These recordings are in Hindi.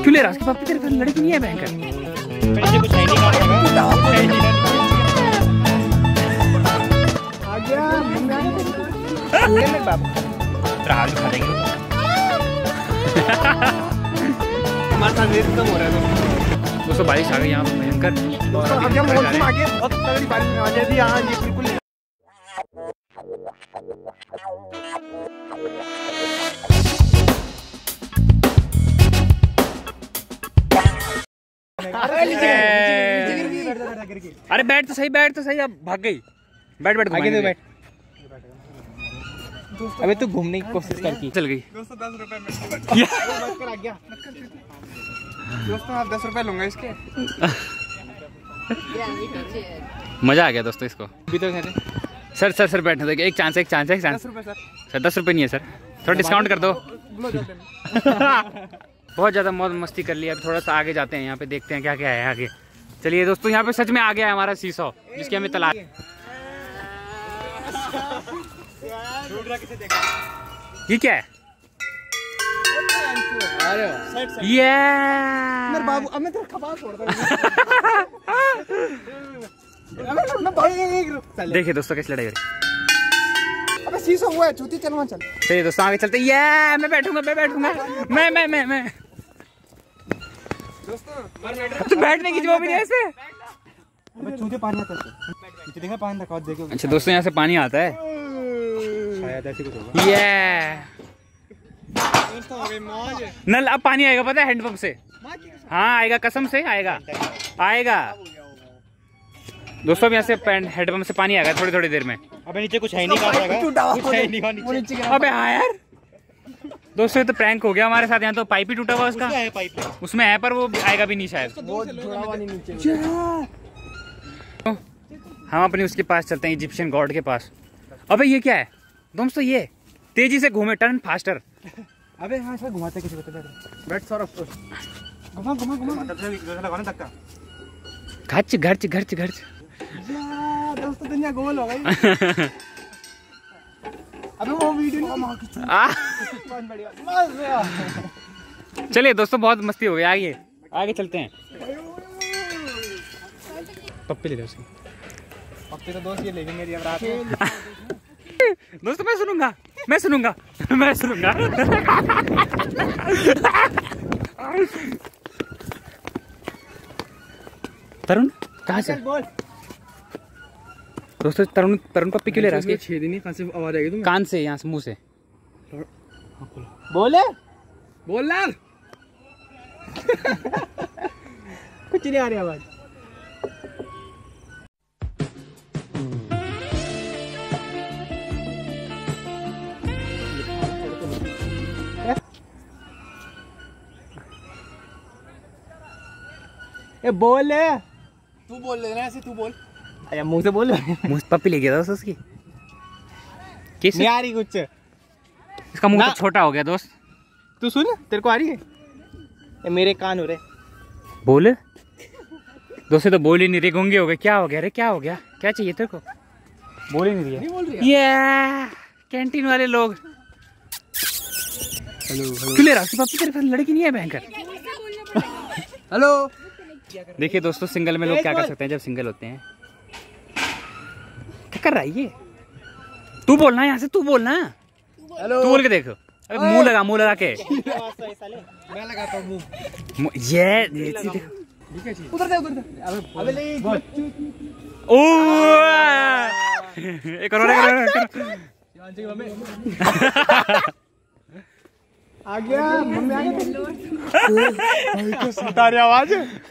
क्यों ले रहा है उसके पापा? तेरे पास लड़की नहीं है भयंकर? कुछ है नहीं बाबू रात खा देंगे हमारे साथ रेत कम हो रहा है दोस्तों। बारिश आ गई यहाँ भयंकर। मौसम आगे बहुत तगड़ी बारिश आ जाती है। हाँ ये बिल्कुल अरे बैठ तो सही, बैठ तो सही। अब भाग गई। बैठ बैठ आगे तो बैठ। अबे तू घूमने की कोशिश करती चल गई। दोस्तों 10 रुपए में दोस्तों आप 10 रुपए लूंगा इसके। मजा आ गया दोस्तों इसको। सर सर सर बैठने दो। एक चांस, एक चांस, एक चांस। 10 रुपए सर 10 रुपए नहीं है सर, थोड़ा डिस्काउंट कर दो। बहुत ज़्यादा मौज मस्ती कर लिया। अब थोड़ा सा आगे जाते हैं, यहाँ पे देखते हैं क्या क्या है आगे। चलिए दोस्तों, यहाँ पे सच में आ गया है हमारा सीसॉ जिसकी हमें तलाश। ये क्या है? ये मेरे बाबू अब मैं तेरा कपाल छोड़ दूंगा। देखिए दोस्तों कैसे लड़ाई हो रही। अबे शीशा हुआ है चूती, चल वहाँ चल। चलिए दोस्तों आगे चलते। ये मैं बैठूंगा, मैं बैठूंगा, मैं दोस्तों तो बैठने की जवाब नहीं है ऐसे। अबे चूते पानी आता है। नीचे देखा पानी तक और देखो। अच्छा दोस्तों यहाँ से पानी आता है शायद ऐसे कुछ होगा। ये दोस्तों अबे मौज नल अब पानी आएगा पता है हैंडपंप से। हाँ आएगा, कसम से आएगा, आएगा दोस्तों। अब यहाँ से हैंडपंप से पानी आएगा थोड़ी थोड़ी देर में। अबे नीचे कुछ है नहीं, कहाँ से आएगा? कुछ है नहीं नीचे। अबे हाँ यार दोस्तों, ये तो प्रैंक हो गया हमारे साथ। यहाँ तो पाइप ही टूटा हुआ उसका। उसमें है पर वो आएगा भी नहीं शायद। हम अपनी उसके पास चलते हैं, इजिप्शियन गॉड के पास। अबे ये क्या है दोस्तों? ये तेजी से घूमे, टर्न फास्टर। अबे हाँ सर घुमाते किसी को। बैठ सौरभ, घुमा घुमा घुमा लगाने तक का। घर्च घर्च घर्च घर्च। दोस्तों दुनिया गोल हो गई। अबे वो वीडियो बहुत बढ़िया। चलिए दोस्तों, बहुत मस्ती हो गई। आगे आगे चलते हैं। पप्पी ले लो उसकी। पप्पी तो दोस्त ये लेंगे मेरी अब रात में। दोस्तों मैं सुनूंगा, मैं सुनूंगा, मैं सुनूंगा। तरुण कहाँ से? दोस्तों तरुण तरुण पप्पी क्यों ले रहा है? छेद नहीं, कहाँ से आवाज आएगी? तुम कान से, यहाँ से, मुंह से। बोले बोल ना। कुछ नहीं आ रही आवाज। ए बोल, तू बोल लेना ऐसे, तू बोल। अरे मुंह से बोल। मुंह से पप्पी ले गया दोस्त उसकी। किस नहीं आ रही कुछ। इसका मुंह तो छोटा हो गया दोस्त। तू सुन, तेरे को आ रही है? ये मेरे कान हो रहे। बोल दोस्तों, तो बोल ही नहीं रही, गूंगे हो गए। क्या हो गया रे, क्या हो गया? क्या चाहिए तेरे को? बोल ही नहीं रही है। नहीं बोल रही है। ये कैंटीन वाले लोग। हेलो क्यों ले रहा है उसके पापा? तेरे पास लड़की नहीं है भयंकर? हेलो। देखिए दोस्तों, सिंगल में लोग क्या कर सकते हैं जब सिंगल होते हैं। क्या कर रहा है ये? तू बोलना यहाँ से, तू बोलना। हेलो तू बोल के देखो। अरे मुंह लगा, मुंह लगा के। मैं लगाता हूँ मुंह। ये उधर दे, उधर दे। अबे ले ओ एक और आ गया। मम्मी आ गई। तारी आवाज।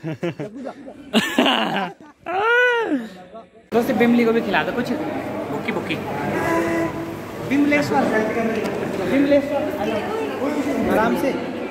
दोस्त बिमली को भी खिला दो कुछ, बुक्की बुक्की। बिमलेश्वर, बिमलेश्वर आराम से।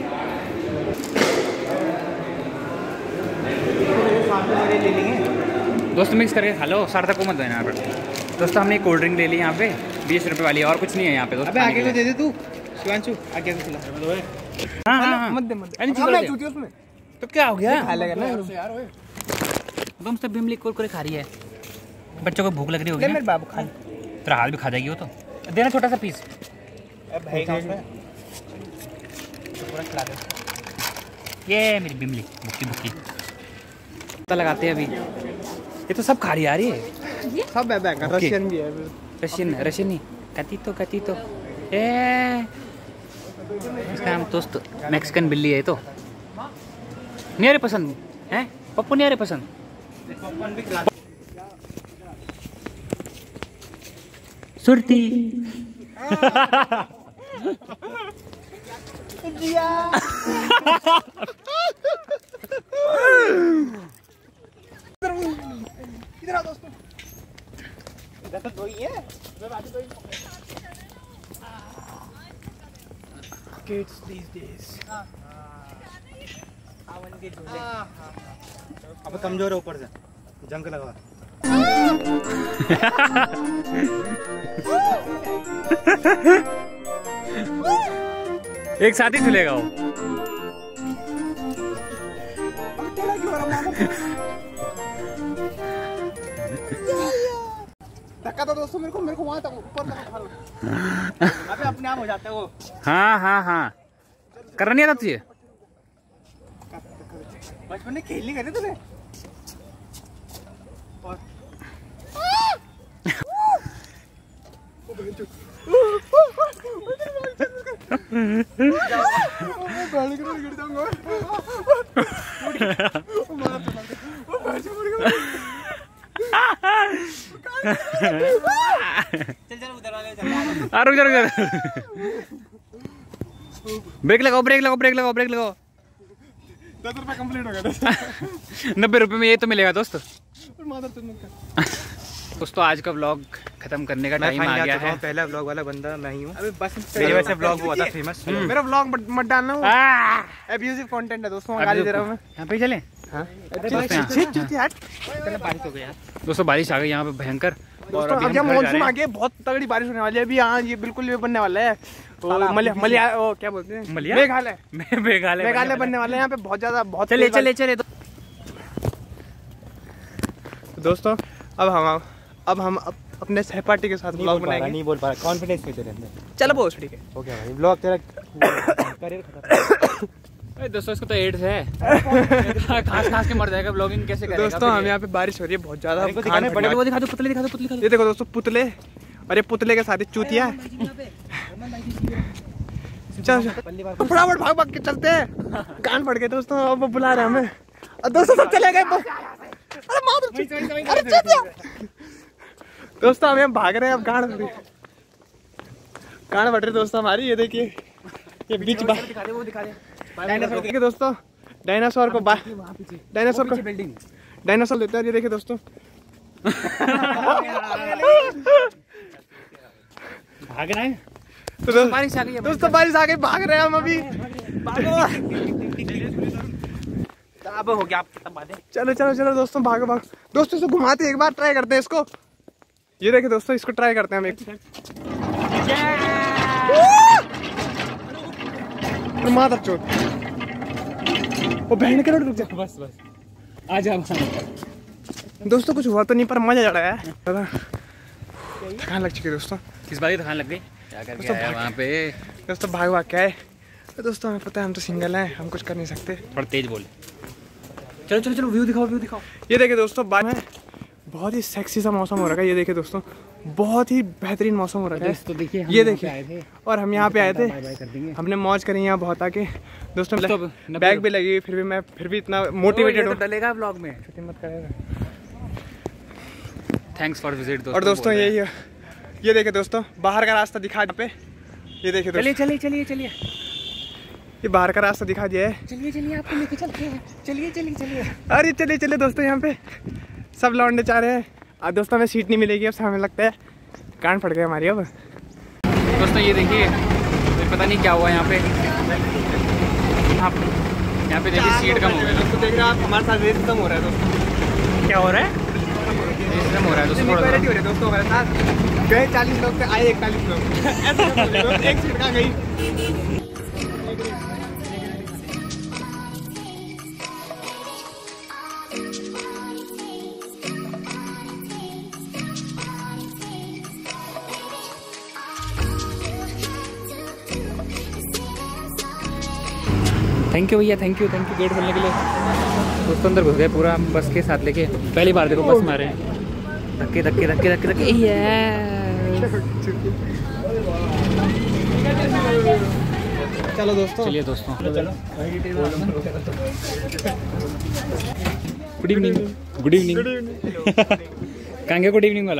ले लेंगे दोस्त, मिक्स करके खा लो, सार्थक को मत दो यहाँ पर। दोस्तों हमने एक कोल्ड ड्रिंक ले ली यहाँ पे 20 रुपए वाली, और कुछ नहीं है यहाँ पे दोस्त। अबे आगे को दे दे तू शिवांशु, आगे को खिला। हाँ हाँ मत दे, मत दे। अरे मैं चूती उसमें तो क्या हो गया? खा लेगा ना यार। तुम सब बिमली कुरकुरे खा रही है, बच्चों को भूख लग रही होगी ले ना? मेरे बाबू खा। तेरा हाल भी खा जाएगी वो तो। देना छोटा सा पीस। भाई पूरा खिला दे। ये मेरी बिमली बुक्की बुक्की पता लगाते हैं अभी। ये तो सब खाड़ी आ रही है, सब बैग है, रशियन भी है। रशियन रशियन नहीं, कती तो ए इसका नाम दोस्त मैक्सिकन बिल्ली है। तो नहीं आ रही पसंद है पप्पू, नहीं आ रही पसंद। सुरती इधर आओ दोस्तों, इधर तो दो ही है। Kids these days. अब कमजोर है ऊपर से, जंग लगा। एक साथ ही झूलेगा वो। धक्का तो दोस्तों मेरे को वहां तक ऊपर तक उठा लो। अबे अपने आप हो जाता है वो। हाँ करना नहीं आता तुझे? बचपन में खेलनी करते तूने। और रुक जा ब्रेक लगाओ 10 रुपए कंप्लीट हो गया। 90 रुपए में ये तो मिलेगा दोस्तों। दोस्तों आज का व्लॉग खत्म करने का टाइम आ गया है। पहला व्लॉग वाला बंदा मैं ही हूँ। अबे बस मेरी वजह से व्लॉग हुआ था फेमस। मेरा व्लॉग मत डालना, एब्यूजिव कंटेंट है दोस्तों, गाली दे रहा हूँ मैं। यहाँ पे चले। दोस्तों बारिश आ गई यहाँ पे भयंकर। दोस्तों अब जब मानसून आ गया, बहुत तगड़ी बारिश होने वाली है अभी। यहाँ ये बिल्कुल ये बनने वाला है क्या बोलते हैं, मेघालय बनने वाला है यहाँ पे। बहुत ज्यादा बहुत चले दोस्तों अब हम अपने सहपाठी के साथ व्लॉग बनाएंगे। नहीं बोल पा रहा, कॉन्फिडेंस नहीं तेरे अंदर। चलो बहुत ठीक है, हो गया भाई व्लॉग तेरा करियर खत्म। दोस्तों इसको तो एड्स है। खास के मर जाएगा, ब्लॉगिंग कैसे करेगा। दोस्तों हम यहाँ पे बारिश हो रही है बहुत ज्यादा। दिखा दो पुतले दिखा दो। ये देखो दोस्तों पुतले, और ये पुतले के साथ ही चूतिया। चल फटाफट भाग के चलते हैं, कान फट गए दोस्तों। अब वो बुला रहे हमें और दोस्तों सब चले गए। दोस्तों हम भाग रहे हैं, अब गांड फट रही दोस्तों हमारी। ये देखिए ये बीच देखिए दोस्तों, डायनासोर लेते हैं। ये देखिए दोस्तों भागना है। तो बारिश आ गई, भाग रहे हैं हम अभी। अब हो गया, चलो दोस्तों भागो दोस्तों। इसको घुमाते एक बार, ट्राई करते हैं इसको। ये देखिए दोस्तों, इसको ट्राई करते हैं हम एक। माता चोट, वो बहन के रुक जा। बस आ जा दोस्तों। कुछ हुआ तो नहीं पर मजा चढ़ा है। थकान लग चुकी है दोस्तों। किस बात की थकान लग गई? क्या करके आया वहाँ पे? दोस्तों भाग क्या है दोस्तों, हमें पता है हम तो सिंगल हैं, हम कुछ कर नहीं सकते। थोड़ा तेज बोले। चलो व्यू दिखाओ। ये देखिए दोस्तों, बहुत ही सेक्सी सा मौसम हो रखा है। ये देखिए दोस्तों, बहुत ही बेहतरीन मौसम हो रखा है। तो देखिए ये देखिए, और हम यहाँ पे आए थे, हमने मौज करी यहाँ बहुत आके दोस्तों। बैग भी लगी, फिर भी इतना मोटिवेटेड हो। डलेगा ब्लॉग में, छुट्टी मत करेगा। थैंक्स फॉर विजिट दोस्तों। और दोस्तों ये देखिए दोस्तों, बाहर का रास्ता दिखा पे। ये देखिए दोस्तों, चलिए ये बाहर का रास्ता दिखा दिया है। चलिए आपको लेके चलते हैं। चलिए अरे चलिए दोस्तों, यहाँ पे सब लौंडे चाह रहे हैं। अब दोस्तों हमें सीट नहीं मिलेगी, अब हमें लगता है कान फट गए हमारी। अब दोस्तों ये देखिए, पता नहीं क्या हुआ यहाँ पे देखिए सीट कम हो गई। दोस्तों देख रहे हैं आप, हमारे साथ रेस कम हो रहा है दोस्तों। क्या हो रहा है? रेस कम हो रहा है दोस्तों, थोड़ा दोस्तों हमारे साथ गए 40 लोग थे, आए 41 लोग। ऐसे एक सीट कहाँ गई। थैंक यू भैया, थैंक यू गेट खोलने के लिए। दोस्तों अंदर घुस गए पूरा बस के साथ लेके। पहली बार देखो बस में आ रहे हैं। धक्के धक्के धक्के धक्के धक्के चलो दोस्तों, चलिए दोस्तों। Good evening. Good evening. कहाँ गया गुड इवनिंग वाला?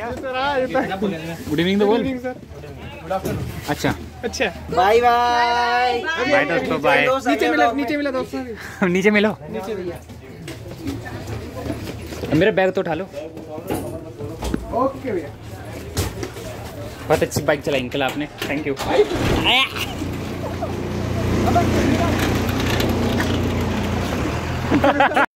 गुड इवनिंग तो बोल। अच्छा अच्छा, बाय बाय बाय दोस्तों, बाय। नीचे मिला दोस्तों, नीचे मिलो। नीचे भैया। मेरा बैग तो उठा लो। ओके भैया। बहुत अच्छी बाइक चलाई अंकल आपने, थैंक यू।